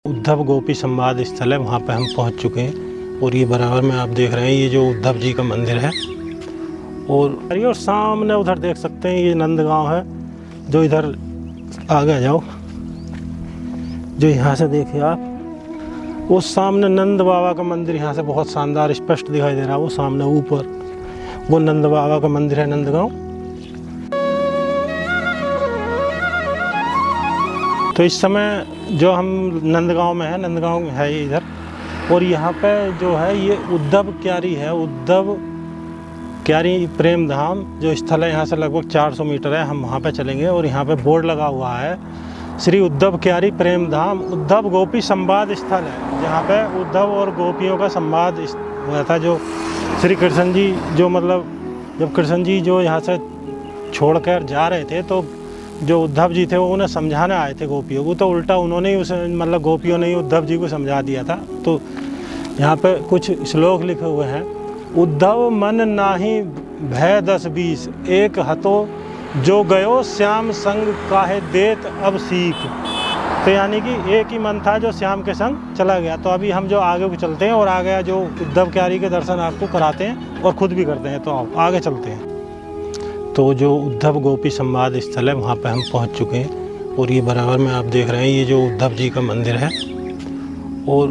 उद्धव गोपी संवाद स्थल है, वहाँ पे हम पहुँच चुके हैं। और ये बराबर में आप देख रहे हैं ये जो उद्धव जी का मंदिर है। और सामने उधर देख सकते हैं ये नंदगांव है, जो इधर आगे जाओ, जो यहाँ से देखिए आप, वो सामने नंद बाबा का मंदिर यहाँ से बहुत शानदार स्पष्ट दिखाई दे रहा है। वो सामने ऊपर वो नंद बाबा का मंदिर है, नंदगांव। तो इस समय जो हम नंदगांव में है, नंदगांव है ये इधर। और यहाँ पे जो है ये उद्धव क्यारी है, उद्धव क्यारी प्रेम धाम जो स्थल है, यहाँ से लगभग 400 मीटर है। हम वहाँ पे चलेंगे और यहाँ पे बोर्ड लगा हुआ है, श्री उद्धव क्यारी प्रेम धाम उद्धव गोपी संवाद स्थल है, जहाँ पे उद्धव और गोपियों का संवाद हुआ था। जो श्री कृष्ण जी जो मतलब जब कृष्ण जी जो यहाँ से छोड़कर जा रहे थे, तो जो उद्धव जी थे वो उन्हें समझाने आए थे गोपियों को, तो उल्टा उन्होंने ही उसे मतलब गोपियों ने ही उद्धव जी को समझा दिया था। तो यहाँ पे कुछ श्लोक लिखे हुए हैं। उद्धव मन नाही भय 10-20, एक हतो जो गयो श्याम संग काहे देत अब सीख। तो यानी कि एक ही मन था जो श्याम के संग चला गया। तो अभी हम जो आगे चलते हैं और आगे जो उद्धव क्यारी के दर्शन आपको कराते हैं और ख़ुद भी करते हैं। तो आप आगे चलते हैं। तो जो उद्धव गोपी संवाद स्थल है, वहाँ पे हम पहुँच चुके हैं। और ये बराबर में आप देख रहे हैं ये जो उद्धव जी का मंदिर है। और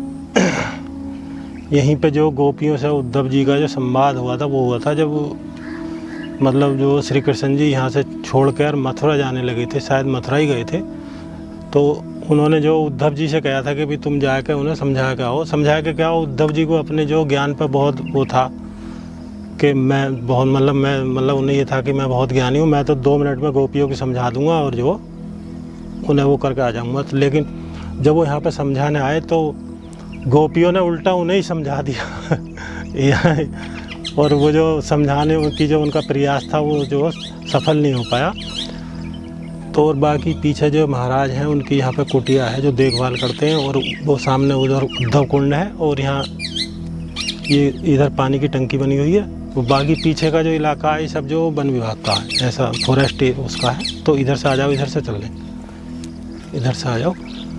यहीं पे जो गोपियों से उद्धव जी का जो संवाद हुआ था वो हुआ था जब मतलब जो श्री कृष्ण जी यहाँ से छोड़कर मथुरा जाने लगे थे, शायद मथुरा ही गए थे। तो उन्होंने जो उद्धव जी से कहा था कि भी तुम जाकर उन्हें समझा के आओ। समझा के क्या, उद्धव जी को अपने जो ज्ञान पर बहुत वो था कि मैं बहुत मतलब उन्हें ये था कि मैं बहुत ज्ञानी हूँ, मैं तो 2 मिनट में गोपियों की समझा दूंगा और जो उन्हें वो करके आ जाऊँगा। तो लेकिन जब वो यहाँ पे समझाने आए तो गोपियों ने उल्टा उन्हें ही समझा दिया और वो जो समझाने की जो उनका प्रयास था वो जो सफल नहीं हो पाया। तो और बाकी पीछे जो महाराज हैं उनकी यहाँ पे कुटिया है जो देखभाल करते हैं। और वो सामने उधर उद्धव कुंड है और यहाँ ये इधर पानी की टंकी बनी हुई है। वो बाकी पीछे का जो इलाका है सब जो वन विभाग का है, ऐसा फॉरेस्ट उसका है। तो इधर से आ जाओ, इधर से चल लें, इधर से आ जाओ।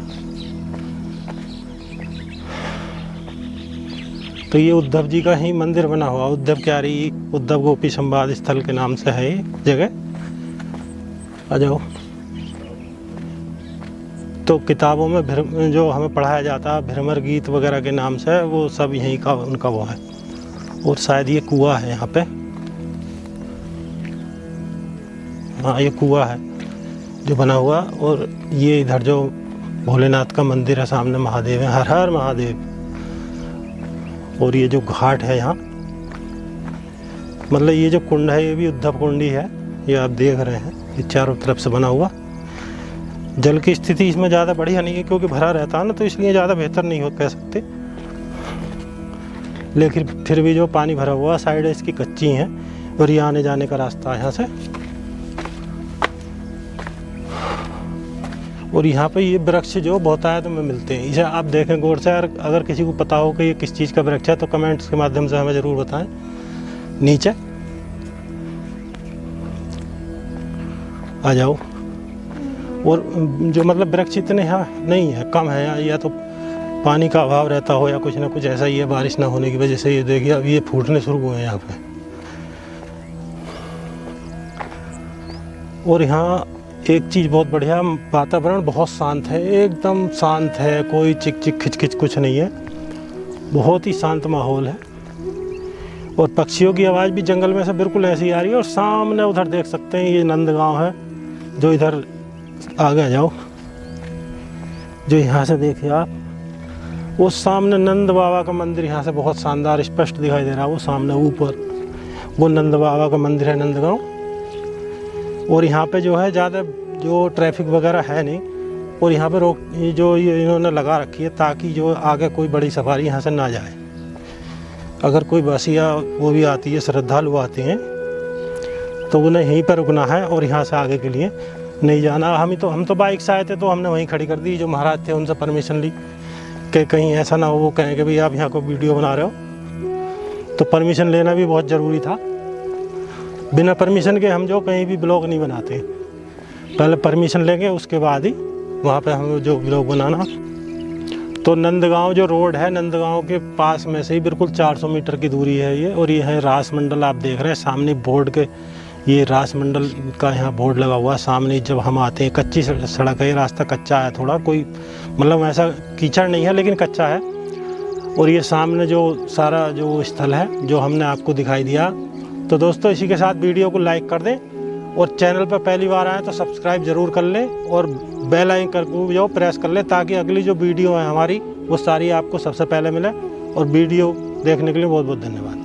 तो ये उद्धव जी का ही मंदिर बना हुआ, उद्धव क्यारी उद्धव गोपी संवाद स्थल के नाम से है ये जगह। आ जाओ। तो किताबों में जो हमें पढ़ाया जाता है भ्रमर गीत वगैरह के नाम से, वो सब यहीं का उनका वो है। और शायद ये कुआं है यहाँ पे, हाँ ये कुआं है जो बना हुआ। और ये इधर जो भोलेनाथ का मंदिर है, सामने महादेव है, हर हर महादेव। और ये जो घाट है यहाँ, मतलब ये जो कुंड है ये भी उद्धव कुंड ही है, ये आप देख रहे हैं, ये चारों तरफ से बना हुआ। जल की स्थिति इसमें ज़्यादा बढ़िया नहीं है क्योंकि भरा रहता है ना, तो इसलिए ज़्यादा बेहतर नहीं हो कह सकते। लेकिन फिर भी जो पानी भरा हुआ, साइड इसकी कच्ची हैं और ये आने जाने का रास्ता है यहाँ से। और यहाँ पे ये वृक्ष जो बहुतायत में मिलते हैं, इसे आप देखें गौर से। अगर किसी को पता हो कि ये किस चीज़ का वृक्ष है तो कमेंट्स के माध्यम से हमें ज़रूर बताएं नीचे। आ जाओ। और जो मतलब वृक्ष इतने यहाँ नहीं है, कम है, या तो पानी का अभाव रहता हो या कुछ ना कुछ ऐसा ही है, बारिश ना होने की वजह से। ये देखिए अब ये फूटने शुरू हुए हैं यहाँ पे। और यहाँ एक चीज़ बहुत बढ़िया, वातावरण बहुत शांत है, एकदम शांत है, कोई चिक चिक खिच खिच कुछ नहीं है, बहुत ही शांत माहौल है। और पक्षियों की आवाज़ भी जंगल में से बिल्कुल ऐसी आ रही है। और सामने उधर देख सकते हैं ये नंदगांव है, जो इधर आगे जाओ, जो यहाँ से देखिए आप, वो सामने नंद बाबा का मंदिर यहाँ से बहुत शानदार स्पष्ट दिखाई दे रहा है। वो सामने ऊपर वो नंद बाबा का मंदिर है, नंदगांव। और यहाँ पे जो है ज़्यादा जो ट्रैफिक वगैरह है नहीं। और यहाँ पे रोक जो ये इन्होंने लगा रखी है ताकि जो आगे कोई बड़ी सफारी यहाँ से ना जाए। अगर कोई बस या वो भी आती है, श्रद्धालु आते हैं, तो उन्हें यहीं पर रुकना है और यहाँ से आगे के लिए नहीं जाना। हम तो बाइक से आए थे तो हमने वहीं खड़ी कर दी। जो महाराज थे उनसे परमिशन ली कि कहीं ऐसा ना हो वो कहें कि भाई आप यहाँ को वीडियो बना रहे हो। तो परमिशन लेना भी बहुत ज़रूरी था। बिना परमिशन के हम जो कहीं भी ब्लॉग नहीं बनाते, पहले परमिशन लेंगे उसके बाद ही वहाँ पे हम जो ब्लॉग बनाना। तो नंदगांव जो रोड है, नंदगांव के पास में से ही बिल्कुल 400 मीटर की दूरी है ये। और ये है रासमंडल, आप देख रहे हैं सामने बोर्ड के, ये रासमंडल का यहाँ बोर्ड लगा हुआ है सामने। जब हम आते हैं, कच्ची सड़क है, ये रास्ता कच्चा है थोड़ा, कोई मतलब ऐसा कीचड़ नहीं है लेकिन कच्चा है। और ये सामने जो सारा जो स्थल है जो हमने आपको दिखाई दिया। तो दोस्तों इसी के साथ वीडियो को लाइक कर दें, और चैनल पर पहली बार आए तो सब्सक्राइब ज़रूर कर लें, और बेल आइकन को जो प्रेस कर लें, ताकि अगली जो वीडियो है हमारी वो सारी आपको सबसे पहले मिले। और वीडियो देखने के लिए बहुत बहुत धन्यवाद।